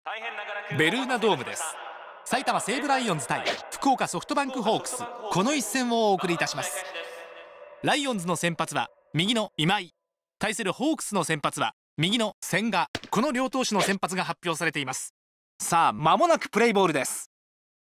ベルーナドームです。埼玉西武ライオンズ対福岡ソフトバンクホークス、この一戦をお送りいたします。ライオンズの先発は右の今井、対するホークスの先発は右の千賀、この両投手の先発が発表されています。さあ間もなくプレイボールです。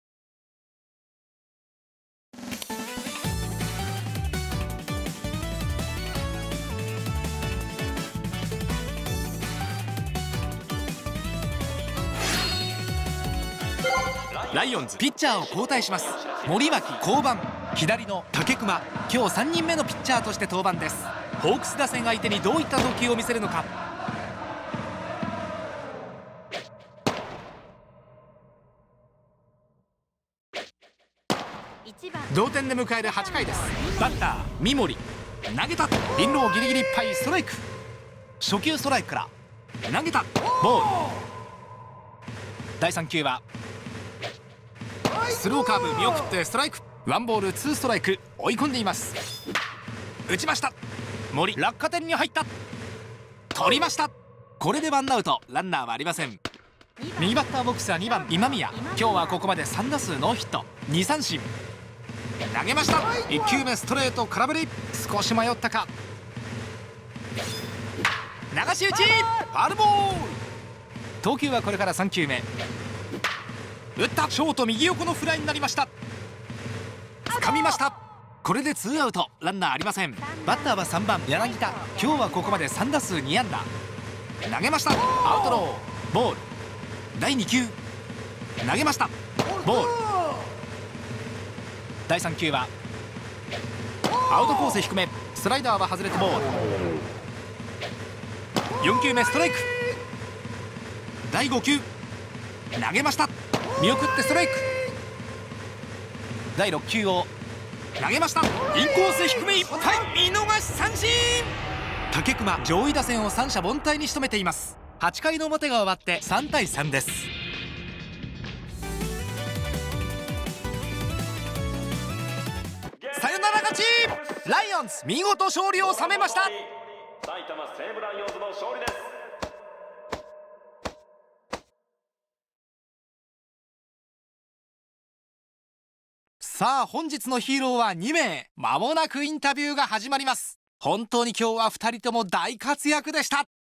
ライオンズピッチャーを交代します。森脇降板、左の武隈、今日3人目のピッチャーとして登板です。ホークス打線相手にどういった投球を見せるのか。同点で迎える8回です。バッター三森、投げた、輪路をギリギリいっぱい、ストライク。初球ストライクから投げた、ボール。第3球はスローカーブ、見送ってストライク。ワンボールツーストライク、追い込んでいます。打ちました。森、落下点に入った、取りました。これでワンアウト、ランナーはありません。右バッターボックスは2番今宮、今日はここまで3打数ノーヒット2三振。投げました。1球目ストレート空振り、少し迷ったか、流し打ち、ファウルボール。投球はこれから3球目、打った、ショート右横のフライになりました。掴みました。これでツーアウト、ランナーありません。バッターは3番柳田、今日はここまで3打数2安打。投げました、アウトロー、ボール。第2球投げました、ボール。第3球はアウトコース低め、スライダーは外れてボール。4球目ストライク。第5球投げました、見送ってストライク。第6球を投げました、インコース低めいっぱい、見逃し三振。武隈、上位打線を三者凡退に仕留めています。8回の表が終わって3対3です。サヨナラ勝ち、ライオンズ見事勝利を収めました。 埼玉西武ライオンズの勝利です。 さあ本日のヒーローは2名。間もなくインタビューが始まります。本当に今日は2人とも大活躍でした。